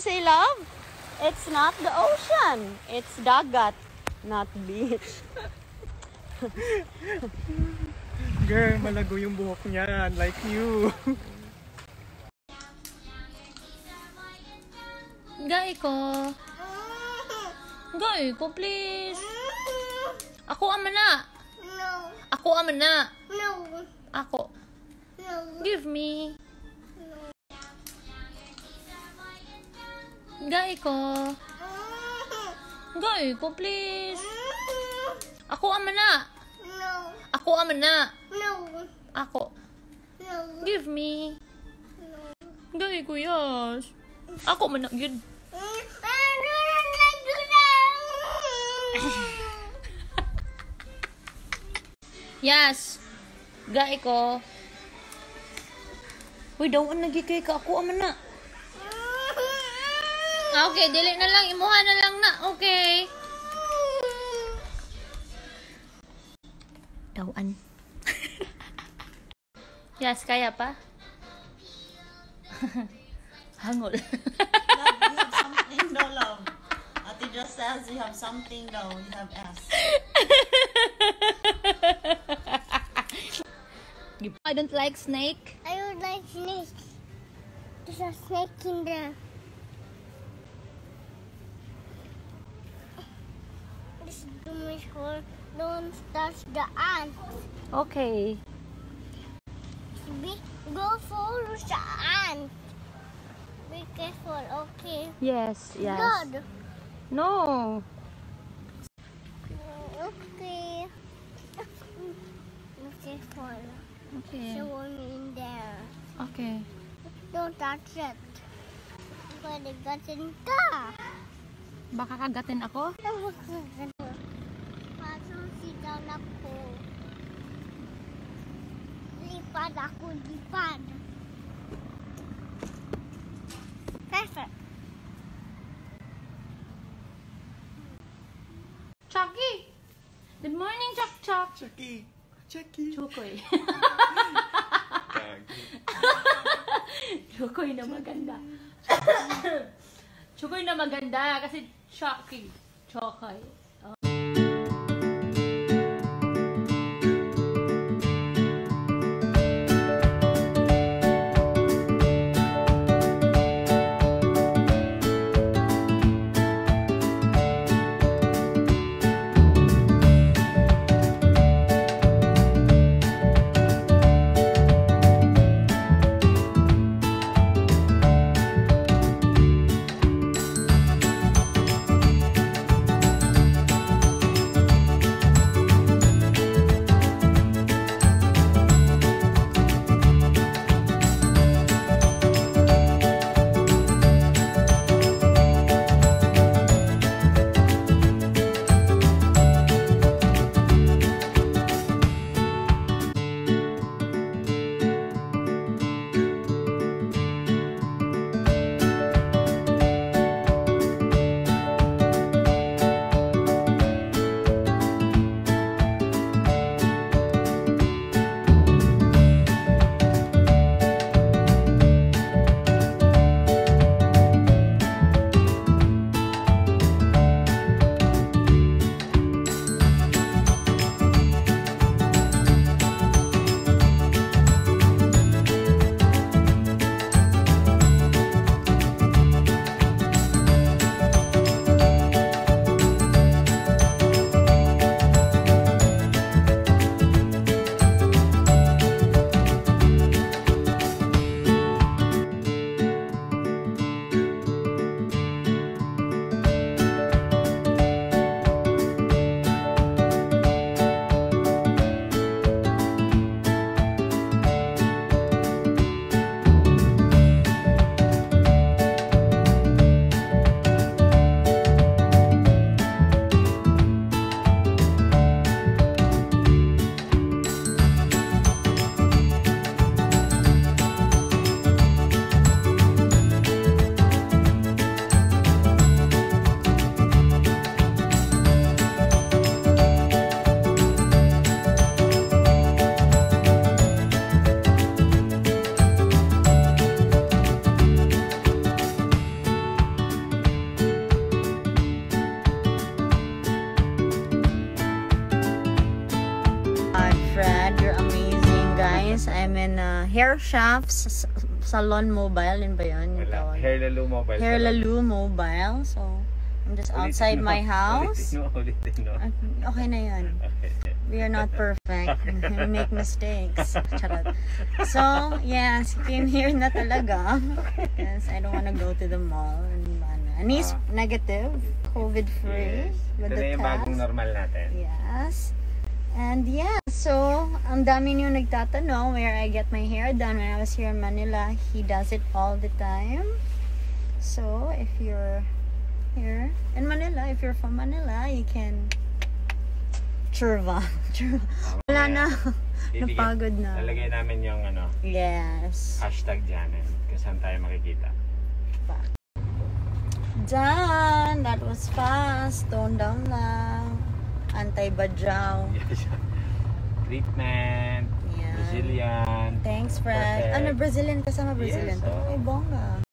say, love? It's not the ocean. It's dagat, not beach. Girl, malago yung buhok niyan. Like you. Gay ko. Gay ko, please. Ako ama na. No. Ako ama na. No. Ako. No. Give me. Gay ko. Gay ko, please. Ako ama na. No. Ako ama na. No. Ako. No. Give me. Gay ko, yes. Ako man na yun. Yes. Gay ko. Uy, daw ang nagikay ka. Ako ama na. Okay, dili na lang. Imuha na lang na. Okay. Dawan. Yes, kaya pa? Hangol. Love, you have something, no, love. Ate just says you have something, no. You have S. I don't like snake. I don't like snakes. There's a snake in there. This is too much for don't touch the ant. Okay. Go follow the ant. Be careful, okay? Yes, yes. Blood. No. Okay. Be careful. Okay. So one in there. Okay. Don't touch it. Pwede gatin ka. Baka kagatin ako? Pasong sigaw na ko. Lipad ako, lipad. Perfect. Chucky! Good morning, Chuck. Chucky. Chukoy. Chukoy na maganda. Chukoy na maganda kasi Chucky. Chukoy. guys. I'm in Hair Shafts Salon Mobile. Yun ba yun? Yung Wala. tawag? Hair Lalu Mobile. Hair Lalu Mobile. So, I'm just outside my house. Ulitin mo. Okay na yun. Okay. We are not perfect. We make mistakes. Charot. So, yes, came here na talaga. Because I don't wanna go to the mall. And he's negative, COVID-free. Yes. With Ito na the yung bagong test. normal natin. Yes. And yeah, so, ang dami niyo nagtatanong where I get my hair done when I was here in Manila. He does it all the time. So, if you're here in Manila, if you're from Manila, you can churva. Wala na. Napagod na. Lalagay namin yung Yes. hashtag dyan. Kung saan tayo makikita. Done. That was fast. Tone down lang. Anti-badyaw. Treatment. Yeah. Brazilian. Thanks, Fred. Perfect. Ano, Brazilian kasama Brazilian Yes, to? Ay, bongga.